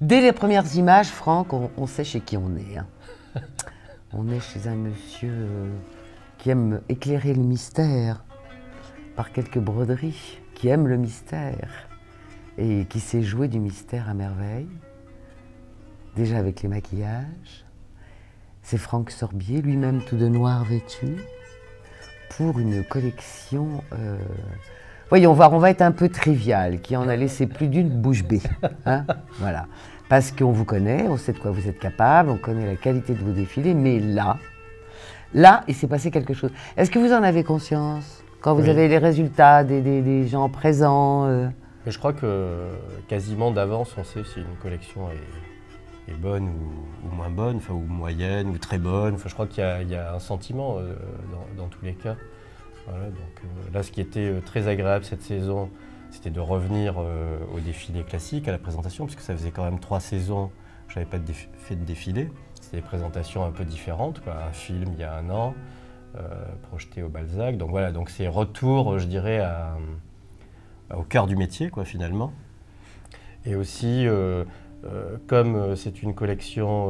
Dès les premières images, Franck, on sait chez qui on est. Hein. On est chez un monsieur qui aime éclairer le mystère par quelques broderies, qui aime le mystère et qui sait jouer du mystère à merveille. Déjà avec les maquillages. C'est Franck Sorbier, lui-même tout de noir vêtu, pour une collection... Voyons voir, on va être un peu trivial, qui en a laissé plus d'une bouche bée. Hein, voilà. Parce qu'on vous connaît, on sait de quoi vous êtes capable, on connaît la qualité de vos défilés, mais là, il s'est passé quelque chose. Est-ce que vous en avez conscience quand vous avez les résultats des gens présents Mais je crois que quasiment d'avance, on sait si une collection est bonne ou moins bonne, enfin, ou moyenne, ou très bonne. Enfin, je crois qu'il y a un sentiment dans tous les cas. Voilà, donc, là, ce qui était très agréable cette saison, c'était de revenir au défilé classique, à la présentation, puisque ça faisait quand même 3 saisons que je n'avais pas fait de défilé. C'était des présentations un peu différentes, quoi. Un film il y a 1 an, projeté au Balzac. Donc voilà, donc c'est retour, je dirais, au cœur du métier, quoi, finalement. Et aussi, comme c'est une collection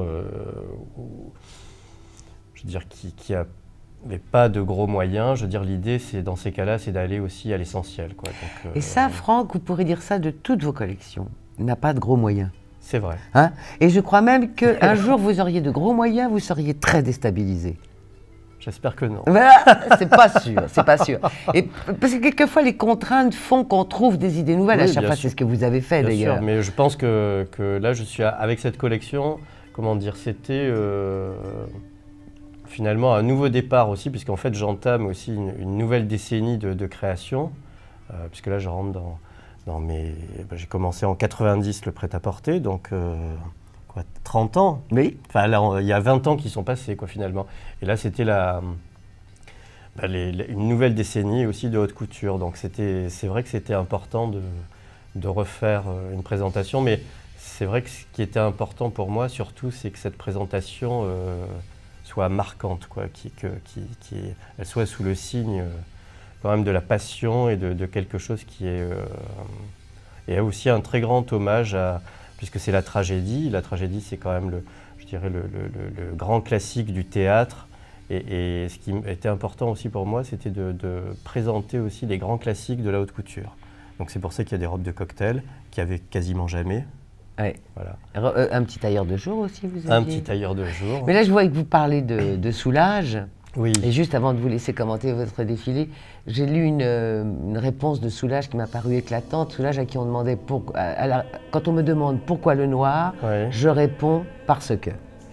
je veux dire, qui a mais pas de gros moyens, je veux dire, l'idée, c'est dans ces cas-là, c'est d'aller aussi à l'essentiel. Et ça, Franck, vous pourrez dire ça de toutes vos collections. Il n'a pas de gros moyens. C'est vrai. Hein? Et je crois même qu'un jour, vous auriez de gros moyens, vous seriez très déstabilisé. J'espère que non. C'est pas sûr, c'est pas sûr. Et, parce que quelquefois, les contraintes font qu'on trouve des idées nouvelles. Oui, à chaque fois, c'est ce que vous avez fait, d'ailleurs. Bien sûr, mais je pense que là, je suis avec cette collection, comment dire, c'était... finalement un nouveau départ aussi, puisqu'en fait j'entame aussi une nouvelle décennie de création, puisque là je rentre dans mes... j'ai commencé en 90 le prêt-à-porter, donc quoi, 30 ans. Oui. Enfin là, il y a 20 ans qui sont passés, quoi, finalement. Et là c'était une nouvelle décennie aussi de haute couture, donc c'est vrai que c'était important de refaire une présentation, mais c'est vrai que ce qui était important pour moi surtout, c'est que cette présentation soit marquante, quoi, qu'elle soit sous le signe quand même de la passion et de quelque chose qui est... et aussi un très grand hommage puisque c'est la tragédie. La tragédie, c'est quand même, je dirais, le grand classique du théâtre. Et ce qui était important aussi pour moi, c'était de présenter aussi les grands classiques de la haute couture. Donc c'est pour ça qu'il y a des robes de cocktail qu'il n'y avait quasiment jamais. Ouais. Voilà. Un petit tailleur de jour aussi, vous aviez? Un petit tailleur de jour. Mais là, je vois que vous parlez de Soulage. Oui. Et juste avant de vous laisser commenter votre défilé, j'ai lu une réponse de Soulage qui m'a paru éclatante. Soulage à qui on demandait, quand on me demande pourquoi le noir, ouais, je réponds parce que.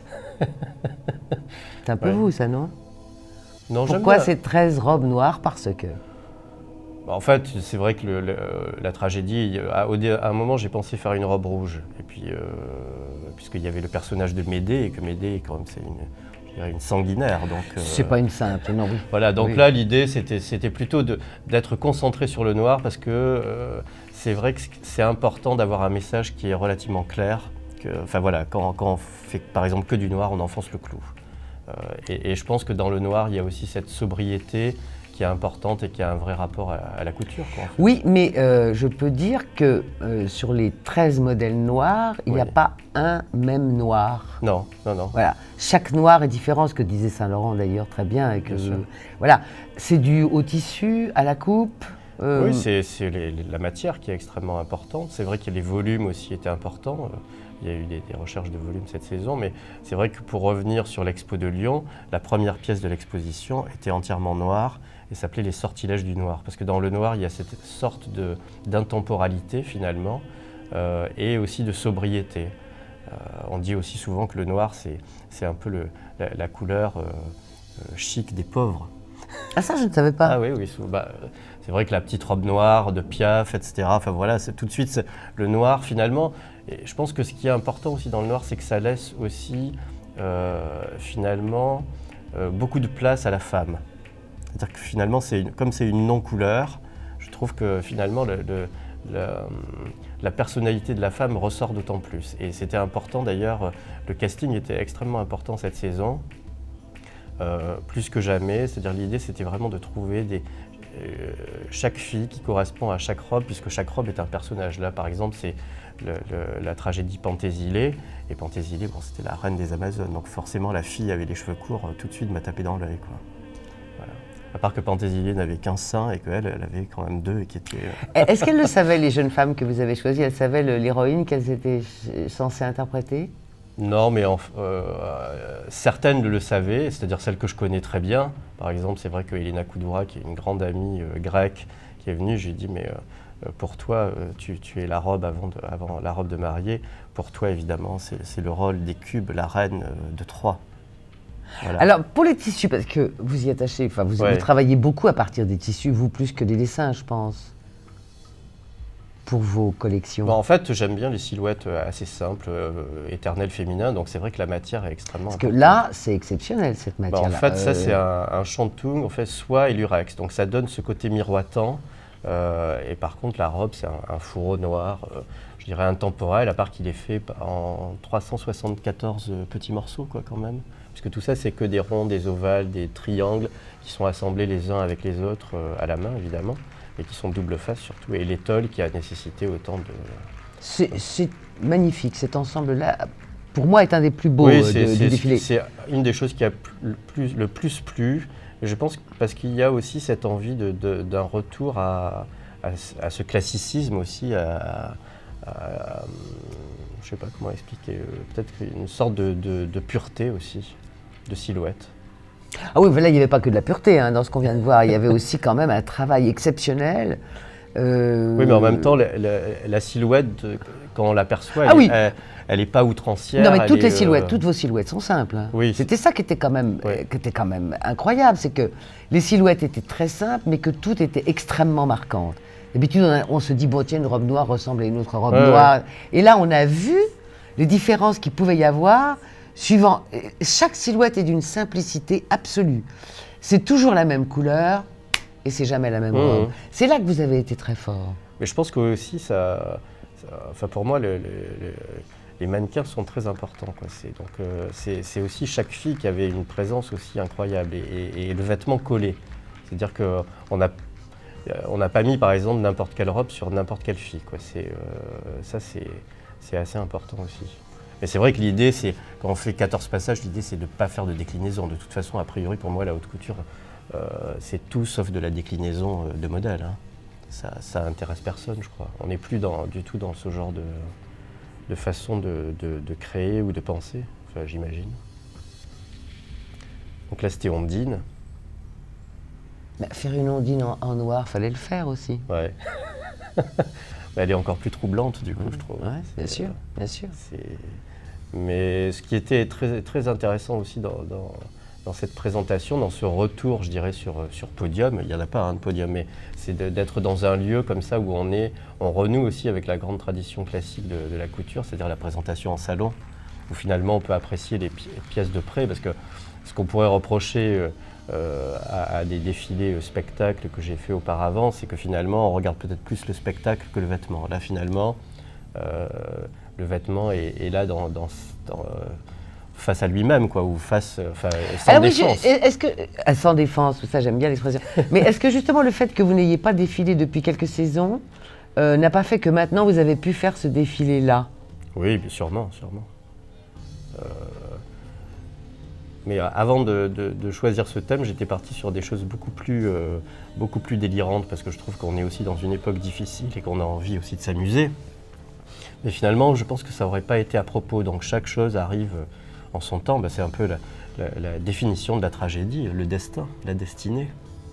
C'est un peu vous, ça, non? Non, pourquoi ces 13 robes noires? Parce que. En fait, c'est vrai que la tragédie, à un moment, j'ai pensé faire une robe rouge. Et puis, puisqu'il y avait le personnage de Médée, et que Médée, quand même, une sanguinaire. C'est pas une simple, non, oui. Voilà, donc oui, là, l'idée, c'était plutôt d'être concentré sur le noir, parce que c'est vrai que c'est important d'avoir un message qui est relativement clair. Enfin voilà, quand on fait, par exemple, que du noir, on enfonce le clou. Et je pense que dans le noir, il y a aussi cette sobriété qui est importante et qui a un vrai rapport à la couture, quoi, en fait. Oui, mais je peux dire que sur les 13 modèles noirs, il n'y a pas un même noir. Non, non, non. Voilà. Chaque noir est différent, ce que disait Saint-Laurent d'ailleurs très bien. Et que, voilà. C'est dû au tissu, à la coupe. Oui, c'est la matière qui est extrêmement importante. C'est vrai que les volumes aussi étaient importants. Il y a eu des recherches de volume cette saison, mais c'est vrai que pour revenir sur l'expo de Lyon, la première pièce de l'exposition était entièrement noire et s'appelait Les sortilèges du noir. Parce que dans le noir, il y a cette sorte d'intemporalité finalement et aussi de sobriété. On dit aussi souvent que le noir, c'est un peu la couleur chic des pauvres. Ah ça, je ne savais pas. Ah oui, oui. C'est vrai que la petite robe noire de Piaf, etc. Enfin voilà, tout de suite, le noir finalement. Et je pense que ce qui est important aussi dans le noir, c'est que ça laisse aussi finalement beaucoup de place à la femme. C'est-à-dire que finalement, comme c'est une non-couleur, je trouve que finalement la personnalité de la femme ressort d'autant plus. Et c'était important d'ailleurs, le casting était extrêmement important cette saison. Plus que jamais, c'est-à-dire l'idée c'était vraiment de trouver chaque fille qui correspond à chaque robe, puisque chaque robe est un personnage. Là, par exemple, c'est la tragédie Pentésilée. Et Pentésilée, bon, c'était la reine des Amazones. Donc forcément, la fille avait les cheveux courts, tout de suite m'a tapé dans l'œil, quoi. Voilà. À part que Pentésilée n'avait qu'un sein et qu'elle, elle avait quand même deux et qui étaient... Est-ce qu'elles le savaient, les jeunes femmes que vous avez choisies? Elles savaient l'héroïne qu'elles étaient censées interpréter? Non, mais certaines le savaient, c'est-à-dire celles que je connais très bien. Par exemple, c'est vrai que Elena Koudoura, qui est une grande amie grecque, qui est venue, je lui ai dit, mais pour toi, tu es la robe avant la robe de mariée. Pour toi, évidemment, c'est le rôle des cubes, la reine de Troie. Voilà. Alors, pour les tissus, parce que vous y attachez, enfin, vous travaillez beaucoup à partir des tissus, vous, plus que des dessins, je pense, pour vos collections. En fait, j'aime bien les silhouettes assez simples, éternelles, féminines, donc c'est vrai que la matière est extrêmement importante. Parce que là, c'est exceptionnel, cette matière-là. En fait, ça, c'est un shantung, en fait, soie et lurex, donc ça donne ce côté miroitant, et par contre, la robe, c'est un fourreau noir, je dirais intemporel, à part qu'il est fait en 374 petits morceaux, quoi, quand même. Puisque tout ça, c'est que des ronds, des ovales, des triangles qui sont assemblés les uns avec les autres à la main, évidemment, et qui sont double face surtout, et l'étole qui a nécessité autant de... C'est magnifique, cet ensemble-là, pour moi, est un des plus beaux du défilé. C'est une des choses qui a le plus plu, je pense, parce qu'il y a aussi cette envie d'un retour à ce classicisme aussi, je ne sais pas comment expliquer, peut-être une sorte de pureté aussi, de silhouette. Ah oui, là, il n'y avait pas que de la pureté dans ce qu'on vient de voir, il y avait aussi quand même un travail exceptionnel. Oui, mais en même temps, la silhouette, quand on l'aperçoit, elle n'est pas outrancière. Non, mais toutes les silhouettes, toutes vos silhouettes sont simples. Oui, c'était ça qui était quand même, incroyable, c'est que les silhouettes étaient très simples, mais que toutes étaient extrêmement marquantes. D'habitude, on se dit, bon, tiens, une robe noire ressemble à une autre robe noire. Et là, on a vu les différences qu'il pouvait y avoir, suivant. Chaque silhouette est d'une simplicité absolue. C'est toujours la même couleur et c'est jamais la même robe. C'est là que vous avez été très fort. Mais je pense que aussi, enfin pour moi, les mannequins sont très importants, quoi. C'est aussi chaque fille qui avait une présence aussi incroyable et le vêtement collé. C'est-à-dire qu'on n'a pas mis, par exemple, n'importe quelle robe sur n'importe quelle fille, quoi. Ça, c'est assez important aussi. Mais c'est vrai que l'idée, c'est, quand on fait 14 passages, l'idée, c'est de ne pas faire de déclinaison. De toute façon, a priori, pour moi, la haute couture, c'est tout sauf de la déclinaison de modèle. Ça intéresse personne, je crois. On n'est plus du tout dans ce genre de façon de créer ou de penser, enfin, j'imagine. Donc là, c'était Ondine. Bah, faire une Ondine en noir, fallait le faire aussi. Ouais. Elle est encore plus troublante, du coup, je trouve. Ouais, bien sûr, bien sûr. Mais ce qui était très, très intéressant aussi dans cette présentation, dans ce retour, je dirais, sur podium, il n'y en a pas de podium, mais c'est d'être dans un lieu comme ça où on renoue aussi avec la grande tradition classique de la couture, c'est-à-dire la présentation en salon, où finalement on peut apprécier les pièces de près, parce que ce qu'on pourrait reprocher à des défilés spectacles que j'ai fait auparavant, c'est que finalement on regarde peut-être plus le spectacle que le vêtement. Là finalement, le vêtement est là face à lui-même, quoi, ou sans défense. Sans défense, ça j'aime bien l'expression. Mais est-ce que justement le fait que vous n'ayez pas défilé depuis quelques saisons n'a pas fait que maintenant vous avez pu faire ce défilé-là? Oui, sûrement. Mais avant de choisir ce thème, j'étais parti sur des choses beaucoup plus délirantes, parce que je trouve qu'on est aussi dans une époque difficile et qu'on a envie aussi de s'amuser. Mais finalement, je pense que ça n'aurait pas été à propos. Donc chaque chose arrive en son temps. C'est un peu la définition de la tragédie, le destin, la destinée.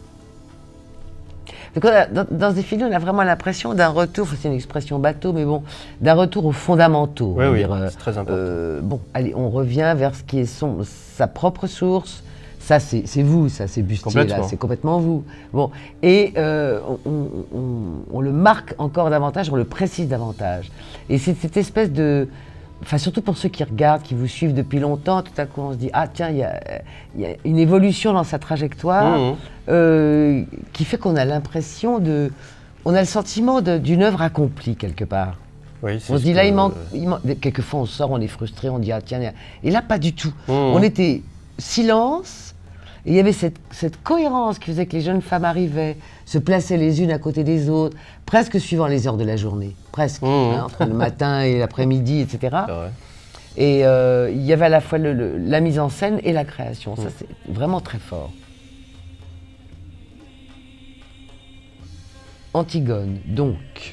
Dans ce défilé, on a vraiment l'impression d'un retour, c'est une expression bateau, mais bon, d'un retour aux fondamentaux. Oui, c'est très important. Bon, allez, on revient vers ce qui est sa propre source. Ça, c'est vous, ça, c'est Bustier, là, c'est complètement vous. Bon, et on le marque encore davantage, on le précise davantage. Et c'est cette espèce de... Enfin, surtout pour ceux qui regardent, qui vous suivent depuis longtemps, tout à coup on se dit « Ah tiens, il y a une évolution dans sa trajectoire qui fait qu'on a l'impression de... On a le sentiment d'une œuvre accomplie quelque part. » Oui, on se dit là, il manque... Quelquefois on sort, on est frustré, on dit « Ah tiens... » Et là, pas du tout. On était silence, Et il y avait cette cohérence qui faisait que les jeunes femmes arrivaient, se plaçaient les unes à côté des autres, presque suivant les heures de la journée, presque, hein, entre le matin et l'après-midi, etc. Et il y avait à la fois la mise en scène et la création. Ça, c'est vraiment très fort. Antigone, donc.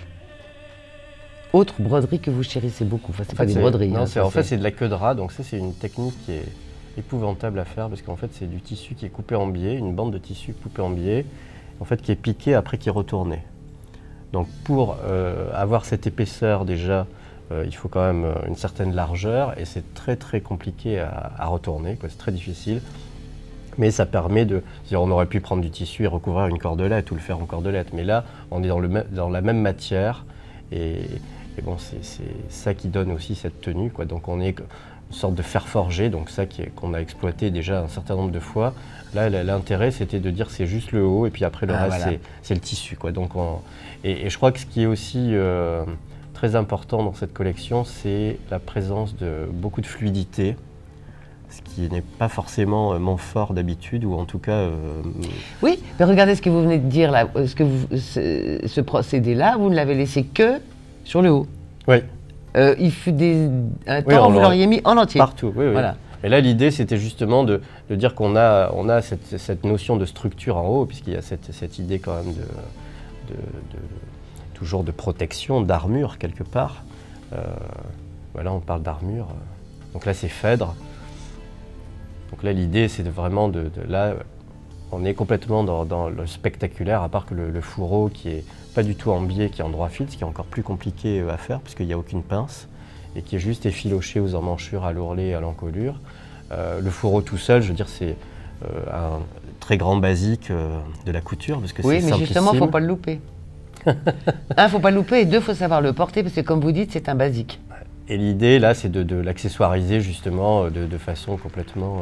Autre broderie que vous chérissez beaucoup. Enfin, c'est pas des broderies. Non, hein, en fait, c'est de la queue de rat. Donc ça, c'est une technique qui est épouvantable à faire parce qu'en fait, c'est du tissu qui est coupé en biais, une bande de tissu coupée en biais, en fait, qui est piquée après qui est retournée. Donc pour avoir cette épaisseur déjà, il faut quand même une certaine largeur et c'est très très compliqué à retourner, c'est très difficile. Mais ça permet de dire, on aurait pu prendre du tissu et recouvrir une cordelette ou le faire en cordelette. Mais là, on est dans la même matière et bon, c'est ça qui donne aussi cette tenue, quoi. Donc on est une sorte de fer forgé, donc ça qu'on a exploité déjà un certain nombre de fois. Là, l'intérêt, c'était de dire c'est juste le haut et puis après le reste, voilà, c'est le tissu, quoi. Donc et je crois que ce qui est aussi très important dans cette collection, c'est la présence de beaucoup de fluidité, ce qui n'est pas forcément mon fort d'habitude, ou en tout cas... Oui, mais regardez ce que vous venez de dire là, ce procédé-là, vous ne l'avez laissé que sur le haut. Oui. Il fut un temps où vous l'auriez mis en entier. Partout, oui, oui. Voilà. Et là, l'idée, c'était justement de dire qu'on a cette notion de structure en haut, puisqu'il y a cette idée quand même toujours de protection, d'armure quelque part. Voilà, on parle d'armure. Donc là, c'est Phèdre. Donc là, l'idée, c'est vraiment là, on est complètement dans le spectaculaire, à part que le fourreau qui est pas du tout en biais, qui est en droit fil, ce qui est encore plus compliqué à faire, puisqu'il n'y a aucune pince, et qui est juste effiloché aux emmanchures, à l'ourlet et à l'encolure. Le fourreau tout seul, je veux dire, c'est un très grand basique de la couture, parce que c'est simplissime. Oui, mais justement, il ne faut pas le louper. Il ne faut pas le louper, et deux, il faut savoir le porter, parce que comme vous dites, c'est un basique. Et l'idée, là, c'est de l'accessoiriser justement de façon complètement...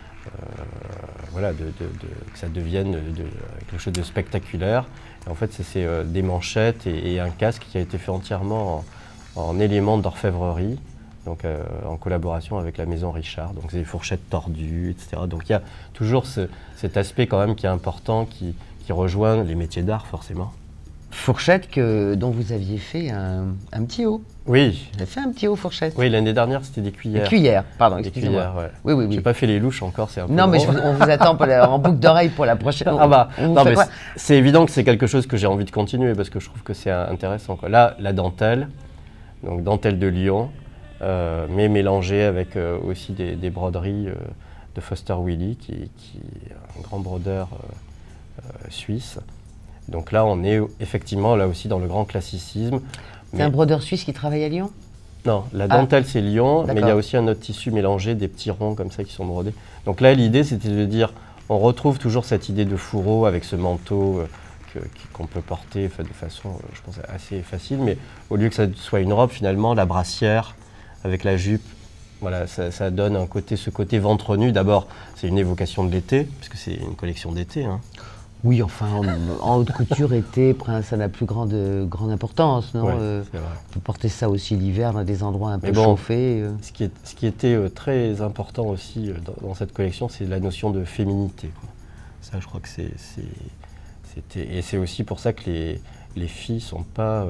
voilà, que ça devienne quelque chose de spectaculaire. Et en fait, c'est des manchettes et un casque qui a été fait entièrement en éléments d'orfèvrerie, donc en collaboration avec la maison Richard. Donc c'est des fourchettes tordues, etc. Donc il y a toujours cet aspect quand même qui est important, qui rejoint les métiers d'art forcément. Fourchette dont vous aviez fait un petit haut. Oui. Vous avez fait un petit haut fourchette. Oui, l'année dernière, c'était des cuillères. Des cuillères, pardon, excusez-moi. Ouais. Oui, oui, oui. J'ai pas fait les louches encore, c'est un peu Non, mais gros. on vous attend en boucle d'oreille pour la prochaine. Ah bah, non, mais c'est évident que c'est quelque chose que j'ai envie de continuer parce que je trouve que c'est intéressant, quoi. Là, la dentelle, donc dentelle de Lyon, mais mélangée avec aussi des broderies de Foster Wheely, qui est un grand brodeur suisse. Donc là, on est effectivement là aussi dans le grand classicisme. C'est un brodeur suisse qui travaille à Lyon? Non, la dentelle c'est Lyon, mais il y a aussi un autre tissu mélangé, des petits ronds comme ça qui sont brodés. Donc là, l'idée c'était de dire, on retrouve toujours cette idée de fourreau avec ce manteau qu'on peut porter de façon, je pense, assez facile, mais au lieu que ça soit une robe, finalement, la brassière avec la jupe, voilà, ça donne ce côté ventre nu. D'abord, c'est une évocation de l'été, puisque c'est une collection d'été. Hein. Oui, enfin, en haute couture, été, ça n'a plus grande importance, non? Ouais, c'est vrai. On peut porter ça aussi l'hiver dans des endroits un peu chauffés. Ce qui était très important aussi dans cette collection, c'est la notion de féminité, quoi. Ça, je crois que et c'est aussi pour ça que les filles sont pas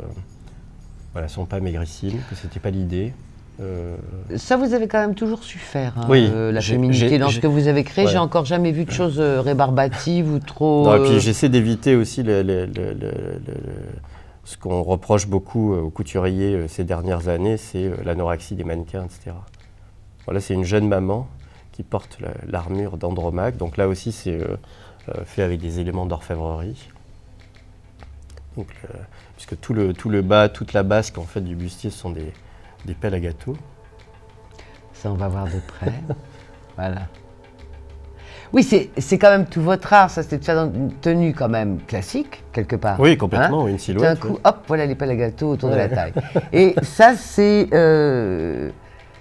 maigrissines, que c'était pas l'idée. Ça, vous avez quand même toujours su faire, hein, oui, la féminité dans ce que vous avez créé. Ouais. J'ai encore jamais vu de choses rébarbatives ou trop... Non, et puis j'essaie d'éviter aussi ce qu'on reproche beaucoup aux couturiers ces dernières années, c'est l'anorexie des mannequins, etc. Voilà, c'est une jeune maman qui porte l'armure d'Andromaque. Donc là aussi, c'est fait avec des éléments d'orfèvrerie. Donc, puisque tout le bas, toute la basque en fait, du bustier, ce sont des pelles à gâteau. Ça, on va voir de près. Voilà. Oui, c'est quand même tout votre art, ça, c'était de faire une tenue quand même classique, quelque part. Oui, complètement, une silhouette. D'un coup, hop, voilà les pelles à gâteau autour de la taille. Et ça, c'est... on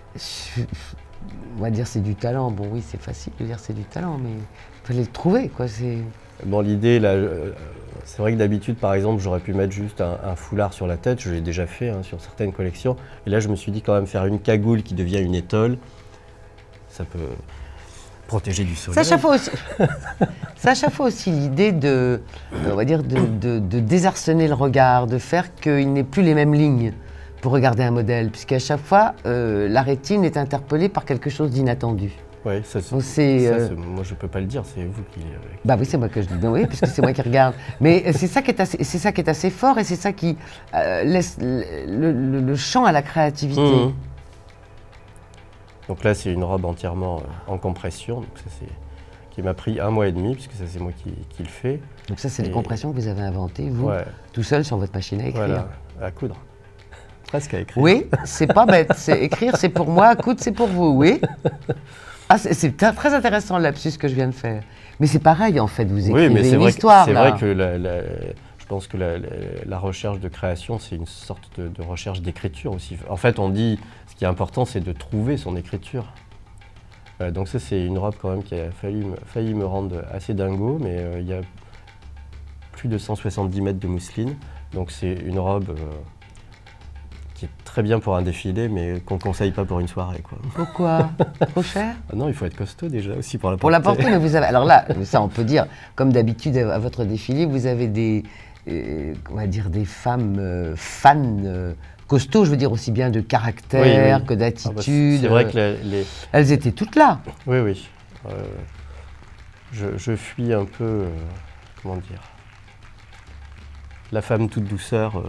va dire c'est du talent. Bon, oui, c'est facile de dire c'est du talent, mais il fallait le trouver, quoi. Bon, l'idée, là, c'est vrai que d'habitude, par exemple, j'aurais pu mettre juste un foulard sur la tête, je l'ai déjà fait sur certaines collections. Et là, je me suis dit quand même faire une cagoule qui devient une étole, ça peut Protégé du soleil. C'est à chaque fois aussi l'idée de, on va dire, de désarçonner le regard, de faire qu'il n'ait plus les mêmes lignes pour regarder un modèle, puisqu'à chaque fois, la rétine est interpellée par quelque chose d'inattendu. Oui, ça, moi je ne peux pas le dire, c'est vous qui... Bah oui, c'est moi que je dis, ben oui, puisque c'est moi qui regarde. Mais c'est ça qui est assez fort et c'est ça qui laisse le champ à la créativité. Mmh. Donc là, c'est une robe entièrement en compression, donc ça, qui m'a pris 1 mois et demi, puisque ça c'est moi qui le fais. Donc ça, c'est des compressions que vous avez inventées, vous, tout seul sur votre machine à écrire. Voilà, à coudre. Presque à écrire. Oui, c'est pas bête. Écrire, c'est pour moi, coudre, c'est pour vous, oui. Ah, c'est très intéressant le lapsus que je viens de faire. Mais c'est pareil, en fait, vous écrivez une histoire. C'est vrai que je pense que la recherche de création, c'est une sorte de recherche d'écriture aussi. En fait, on dit, ce qui est important, c'est de trouver son écriture. Donc ça, c'est une robe quand même qui a failli me rendre assez dingo, mais il y a plus de 170 mètres de mousseline. Donc c'est une robe qui est très bien pour un défilé, mais qu'on ne conseille pas pour une soirée, quoi. Pourquoi? Trop cher? Non, il faut être costaud déjà aussi pour la porter. Pour la porter, mais vous avez... Alors là, ça on peut dire, comme d'habitude à votre défilé, vous avez on va dire des femmes fans costauds, je veux dire aussi bien de caractère que d'attitude. C'est vrai que elles étaient toutes là. Oui, oui. Je fuis un peu, comment dire, la femme toute douceur.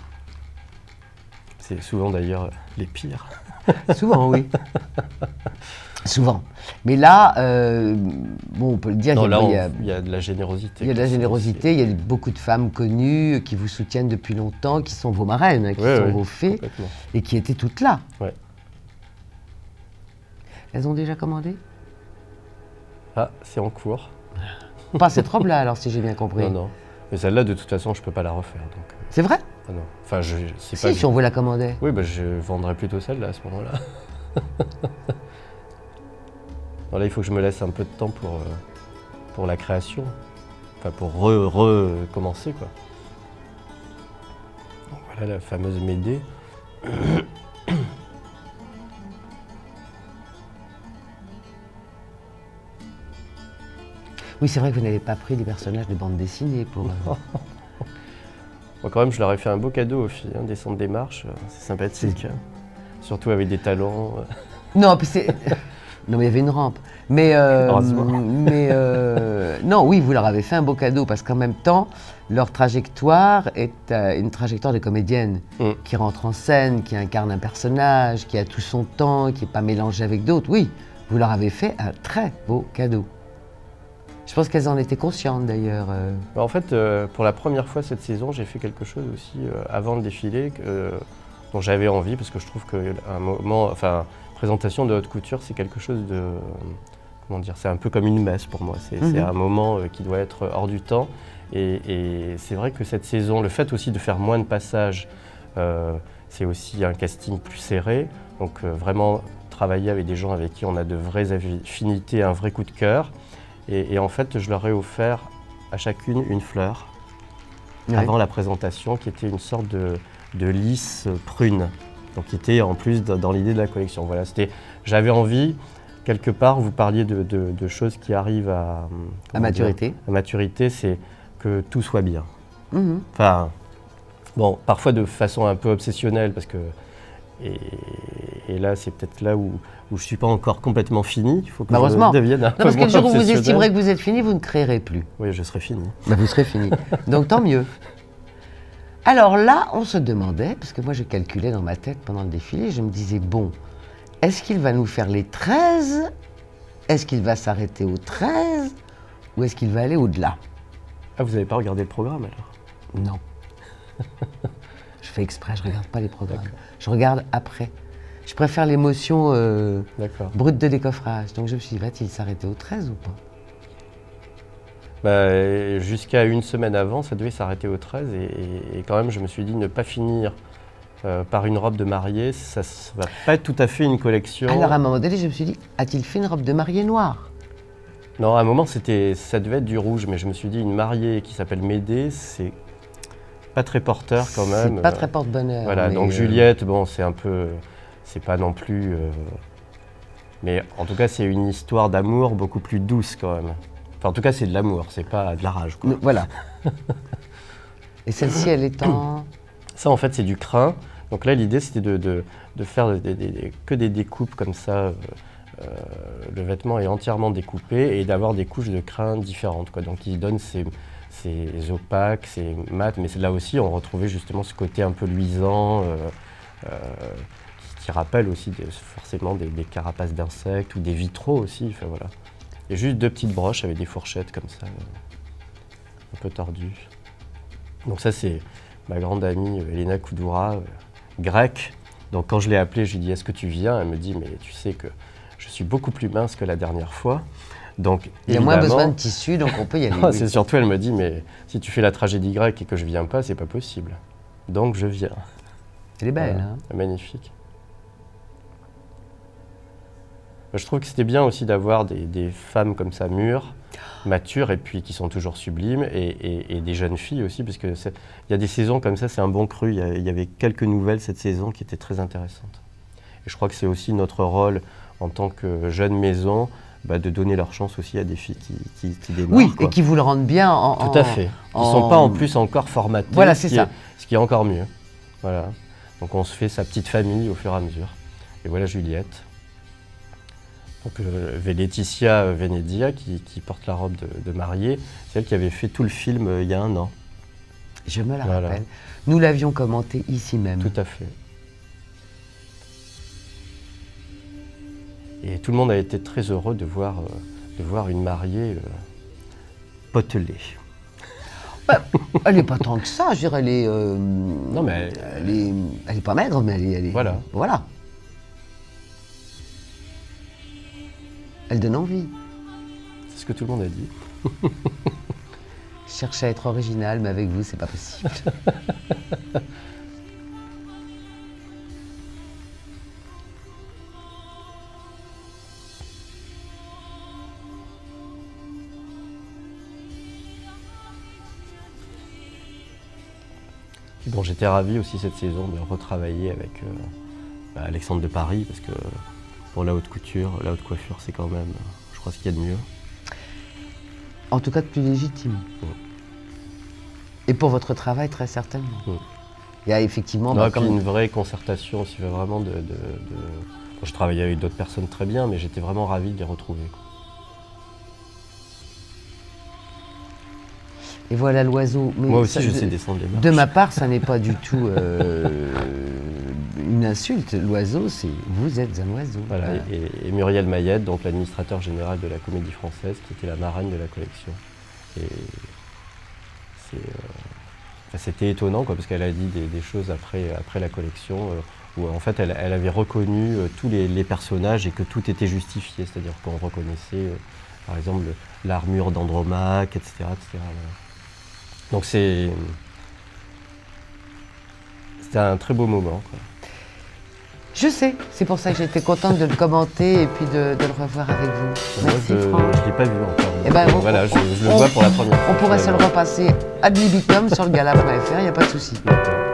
C'est souvent d'ailleurs les pires. Souvent, oui. Souvent. Mais là, bon, on peut le dire, il y a de la générosité. Il y a de la générosité, il y a beaucoup de femmes connues qui vous soutiennent depuis longtemps, qui sont vos marraines, qui sont vos fées, et qui étaient toutes là. Ouais. Elles ont déjà commandé? Ah, c'est en cours. Pas cette robe-là, alors, si j'ai bien compris. Non, non. Mais celle-là, de toute façon, je ne peux pas la refaire. C'est vrai? Ah non. Enfin, si on vous la commandait. Oui, bah, je vendrais plutôt celle-là à ce moment-là. Là, il faut que je me laisse un peu de temps pour la création. Enfin, pour recommencer, quoi. Donc, voilà la fameuse Médée. Oui, c'est vrai que vous n'avez pas pris des personnages de bande dessinée pour... Bon, quand même, je leur ai fait un beau cadeau aux filles, descendre des marches, c'est sympathique. Surtout avec des talons. Non, puis c'est... Non, mais il y avait une rampe. Mais, non, oui, vous leur avez fait un beau cadeau parce qu'en même temps, leur trajectoire est une trajectoire de comédienne qui rentre en scène, qui incarne un personnage, qui a tout son temps, qui n'est pas mélangé avec d'autres. Oui, vous leur avez fait un très beau cadeau. Je pense qu'elles en étaient conscientes d'ailleurs. En fait, pour la première fois cette saison, j'ai fait quelque chose aussi avant le défilé dont j'avais envie parce que je trouve qu'un moment, enfin, présentation de haute couture, c'est quelque chose de, comment dire, c'est un peu comme une messe pour moi. C'est un moment qui doit être hors du temps. Et c'est vrai que cette saison, le fait aussi de faire moins de passages, c'est aussi un casting plus serré. Donc vraiment travailler avec des gens avec qui on a de vraies affinités, un vrai coup de cœur. Et en fait, je leur ai offert à chacune une fleur avant la présentation, qui était une sorte de lys prune, donc qui était en plus dans l'idée de la collection. Voilà, j'avais envie, quelque part, vous parliez de choses qui arrivent à maturité. À maturité, c'est que tout soit bien. Enfin, bon, parfois de façon un peu obsessionnelle, parce que et là, c'est peut-être là où je ne suis pas encore complètement fini. Il faut que je devienne un peu parce que le jour où vous obsessionnel. estimerez que vous êtes fini, vous ne créerez plus. Oui, je serai fini. Ben, vous serez fini. Donc tant mieux. Alors là, on se demandait, parce que moi je calculais dans ma tête pendant le défilé, je me disais, bon, est-ce qu'il va nous faire les 13? Est-ce qu'il va s'arrêter aux 13? Ou est-ce qu'il va aller au-delà? Ah, vous n'avez pas regardé le programme alors? Non. Je fais exprès, je ne regarde pas les programmes. Je regarde après. Je préfère l'émotion brute de décoffrage. Donc je me suis dit, va-t-il s'arrêter au 13 ou pas? Bah, jusqu'à une semaine avant, ça devait s'arrêter au 13. Et quand même, je me suis dit, ne pas finir par une robe de mariée, ça ne va pas être tout à fait une collection. Alors à un moment donné, je me suis dit, a-t-il fait une robe de mariée noire? Non, à un moment, ça devait être du rouge. Mais je me suis dit, une mariée qui s'appelle Médée, c'est pas très porteur quand même. C'est pas très porte-bonheur. Voilà, donc Juliette, bon, c'est un peu... C'est pas non plus Mais en tout cas, c'est une histoire d'amour beaucoup plus douce quand même. Enfin, en tout cas, c'est de l'amour, c'est pas de la rage, quoi. Voilà. Et celle-ci, elle est en... Ça, en fait, c'est du crin. Donc là, l'idée, c'était de faire que des découpes comme ça. Le vêtement est entièrement découpé et d'avoir des couches de crin différentes, quoi. Donc, il donne ces opaques, ces mat. Mais là aussi, on retrouvait justement ce côté un peu luisant qui rappelle aussi forcément des carapaces d'insectes ou des vitraux aussi. Enfin, voilà. Et juste 2 petites broches avec des fourchettes comme ça, un peu tordues. Donc ça, c'est ma grande amie Elena Koudoura, grecque. Donc quand je l'ai appelée, je lui ai dit « Est-ce que tu viens ?» Elle me dit « Mais tu sais que je suis beaucoup plus mince que la dernière fois. » Donc il y a moins besoin de tissu, donc on peut y aller. Non, c'est surtout, elle me dit « Mais si tu fais la tragédie grecque et que je viens pas, c'est pas possible. » Donc je viens. Elle est belle, voilà. hein. Magnifique. Je trouve que c'était bien aussi d'avoir des femmes comme ça, mûres, matures, et puis qui sont toujours sublimes, et des jeunes filles aussi, parce qu'il y a des saisons comme ça, c'est un bon cru. Il y avait quelques nouvelles cette saison qui étaient très intéressantes. Et je crois que c'est aussi notre rôle en tant que jeune maison, de donner leur chance aussi à des filles qui démarrent. Oui, quoi. et qui vous le rendent bien Tout à fait. Ils ne sont pas en plus encore formatés, voilà, c'est ça. Ce qui est encore mieux. Voilà. Donc on se fait sa petite famille au fur et à mesure. Et voilà Juliette. Donc Laetitia Venedia qui porte la robe de mariée, c'est elle qui avait fait tout le film il y a 1 an. Je me la rappelle. Nous l'avions commenté ici même. Tout à fait. Et tout le monde a été très heureux de voir une mariée potelée. Elle n'est pas tant que ça, je dirais, elle est... non, mais elle est pas maigre, mais elle est... Voilà. Voilà. Elle donne envie. C'est ce que tout le monde a dit. Je cherche à être original, mais avec vous, c'est pas possible. Bon, j'étais ravi aussi cette saison de retravailler avec Alexandre de Paris, parce que pour la haute couture, la haute coiffure, c'est quand même, je crois, ce qu'il y a de mieux. En tout cas, de plus légitime. Et pour votre travail, très certainement. Il y a effectivement... une vraie concertation aussi, vraiment Bon, je travaillais avec d'autres personnes très bien, mais j'étais vraiment ravi de les retrouver, quoi. Et voilà l'oiseau. Moi aussi, je sais descendre les marches. De ma part, ça n'est pas du tout une insulte. L'oiseau, c'est vous êtes un oiseau. Voilà. Et Muriel Mayette, donc l'administrateur général de la Comédie Française, qui était la marraine de la collection. Et c'était étonnant, quoi, parce qu'elle a dit des choses après la collection où en fait elle avait reconnu tous les personnages et que tout était justifié, c'est-à-dire qu'on reconnaissait par exemple l'armure d'Andromaque, etc. etc. Donc c'était un très beau moment, quoi. Je sais, c'est pour ça que j'étais contente de le commenter et puis de le revoir avec vous. Merci Franck. Je ne l'ai pas vu encore. Et ben, voilà, je le vois pour la première fois. On pourrait se le repasser ad libitum sur le gala.fr, il n'y a pas de souci.